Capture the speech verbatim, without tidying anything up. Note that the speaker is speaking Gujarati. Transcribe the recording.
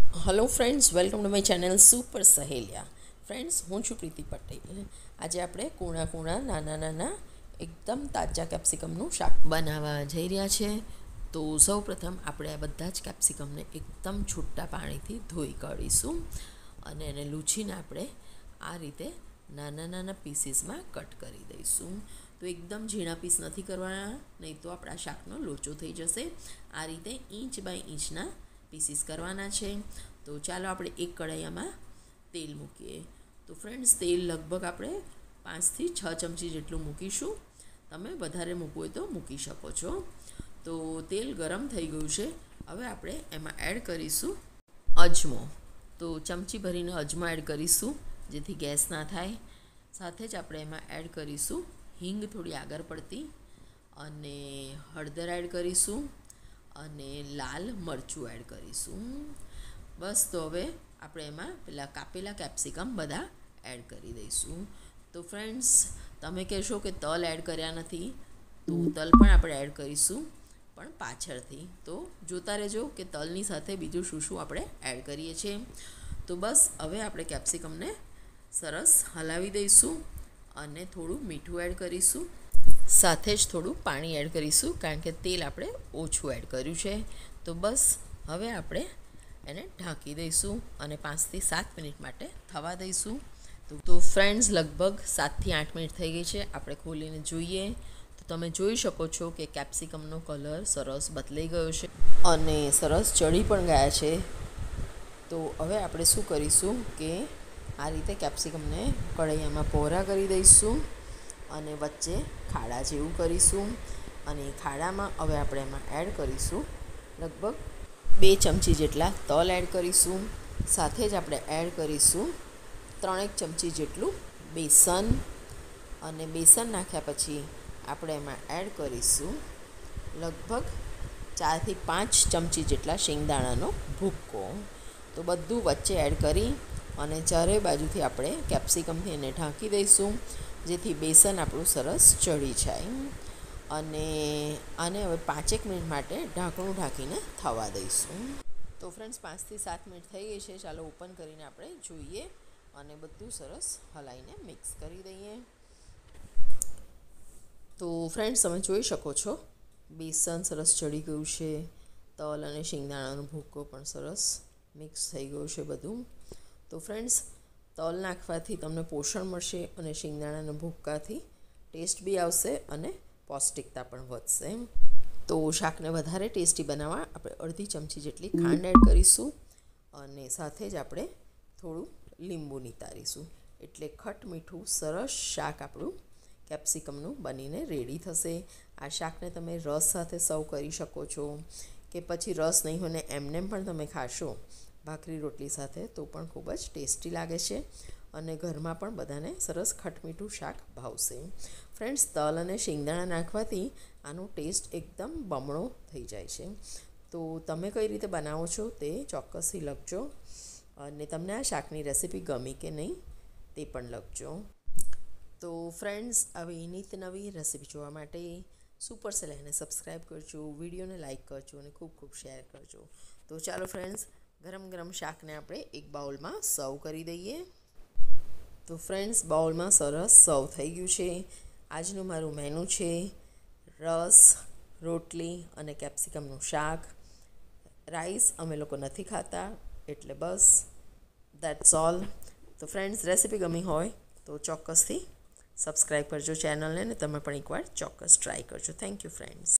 Hello friends, welcome to my channel super Saheliya. Friends, हूँ छूँ प्रीति पटेल। आज આપણે કૂણા કૂણા નાના નાના એકદમ તાજા કેપ્સિકમનું શાક બનાવવા જઈ રહ્યા છે। તો સૌપ્રથમ આપણે આ બધા જ કેપ્સિકમને એકદમ છૂટા પાણીથી ધોઈ કાઢીશું અને એને લૂછીને આપણે આ રીતે નાના નાના પીસીસમાં કટ કરી દઈશું। તો એકદમ ઝીણા પીસ નથી કરવાના, નહીં તો આપણા શાકનો લોચો થઈ જશે। આ રીતે ઇંચ બાય ઇંચના પીસીસ કરવાના છે। તો ચાલો આપણે એક કઢાઈમાં તેલ મૂકીએ। તો ફ્રેન્ડ્સ, તેલ લગભગ આપણે પાંચથી છ ચમચી જેટલું મૂકીશું। તમે વધારે મૂકવું હોય તો મૂકી શકો છો। તો તેલ ગરમ થઈ ગયું છે। હવે આપણે એમાં એડ કરીશું અજમો। તો ચમચી ભરીને અજમો એડ કરીશું, જેથી ગેસ ના થાય। સાથે જ આપણે એમાં એડ કરીશું હિંગ થોડી આગળ પડતી, અને હળદર એડ કરીશું, અને લાલ મરચું એડ કરીશું। બસ, તો હવે આપણે એમાં પેલા કાપેલા કેપ્સિકમ બધા એડ કરી દઈશું। તો ફ્રેન્ડ્સ, તમે કહેશો કે તલ એડ કર્યા નથી, તો તલ પણ આપણે એડ કરીશું, પણ પાછળથી। તો જોતા રહેજો કે તલની સાથે બીજું શું શું આપણે એડ કરીએ છીએ। તો બસ, હવે આપણે કેપ્સિકમને સરસ હલાવી દઈશું અને થોડું મીઠું એડ કરીશું, સાથે જ થોડું પાણી એડ કરીશું, કારણ કે તેલ આપણે ઓછું એડ કર્યું છે। તો બસ, હવે આપણે એને ઢાંકી દઈશું અને પાંચથી સાત મિનિટ માટે થવા દઈશું। તો તો ફ્રેન્ડ્સ, લગભગ સાતથી આઠ મિનિટ થઈ ગઈ છે। આપણે ખોલીને જોઈએ તો તમે જોઈ શકો છો કે કેપ્સિકમનો કલર સરસ બદલાઈ ગયો છે અને સરસ ચડી પણ ગયા છે। તો હવે આપણે શું કરીશું કે આ રીતે કેપ્સિકમને કઢાઈમાં પહોળા કરી દઈશું અને વચ્ચે ખાડા જેવું કરીશું, અને ખાડામાં હવે આપણે એમાં એડ કરીશું લગભગ બે ચમચી જેટલા તલ એડ કરીશું। સાથે જ આપણે એડ કરીશું ત્રણેક ચમચી જેટલું બેસન, અને બેસન નાખ્યા પછી આપણે એમાં એડ કરીશું લગભગ ચારથી પાંચ ચમચી જેટલા શેંગદાણાનો ભૂક્કો। તો બધું વચ્ચે એડ કરી અને ચારે બાજુથી આપણે કેપ્સિકમથી એને ઢાંકી દઈશું, જેથી બેસન આપણું સરસ ચડી જાય। અને આને હવે પાંચેક મિનિટ માટે ઢાંકણું ઢાંકીને થવા દઈશું। તો ફ્રેન્ડ્સ, પાંચથી સાત મિનિટ થઈ ગઈ છે। ચાલો ઓપન કરીને આપણે જોઈએ અને બધું સરસ હલાવીને મિક્સ કરી દઈએ। તો ફ્રેન્ડ્સ, તમે જોઈ શકો છો બેસન સરસ ચડી ગયું છે, તલ અને શેંગદાણાનો ભૂક્કો પણ સરસ મિક્સ થઈ ગયું છે બધું। તો ફ્રેન્ડ્સ, તલ નાખવાથી તમને પોષણ મળશે અને શેંગદાણાના ભૂક્કાથી ટેસ્ટ બી આવશે અને પૌષ્ટિકતા પણ વધશે। તો શાકને વધારે ટેસ્ટી બનાવવા આપણે અડધી ચમચી જેટલી ખાંડ એડ કરીશું, અને સાથે જ આપણે થોડું લીંબુ નિતારીશું, એટલે ખટ મીઠું સરસ શાક આપણું કેપ્સિકમનું બનીને રેડી થશે। આ શાકને તમે રસ સાથે સર્વ કરી શકો છો, કે પછી રસ નહીં હોય ને એમને પણ તમે ખાશો ભાખરી રોટલી સાથે, તો પણ ખૂબ જ ટેસ્ટી લાગે છે અને ઘરમાં પણ બધાને સરસ ખટમીઠું શાક ભાવશે। ફ્રેન્ડ્સ, તલ અને શેંગદાણા નાખવાથી આનો ટેસ્ટ એકદમ બમણો થઈ જાય છે। તો તમે કઈ રીતે બનાવો છો તે ચોક્કસથી લખજો, અને તમને આ શાકની રેસિપી ગમી કે નહીં તે પણ લખજો। તો ફ્રેન્ડ્સ, આવી નિત નવી રેસિપી જોવા માટે સુપર સહેલિયાને સબસ્ક્રાઈબ કરજો, વિડીયોને લાઇક કરજો અને ખૂબ ખૂબ શેર કરજો। તો ચાલો ફ્રેન્ડ્સ, ગરમ ગરમ શાકને આપણે એક બાઉલમાં સર્વ કરી દઈએ। તો ફ્રેન્ડ્સ, બાઉલમાં સરસ સર્વ થઈ ગયું છે। આજનું મારું મેનુ છે રસ, રોટલી અને કેપ્સિકમનું શાક। રાઈસ અમે લોકો નથી ખાતા, એટલે બસ દેટ્સ ઓલ। તો ફ્રેન્ડ્સ, રેસિપી ગમી હોય તો ચોક્કસથી સબસ્ક્રાઈબ કરજો ચેનલને, ને તમે પણ એકવાર ચોક્કસ ટ્રાય કરજો। Thank you friends.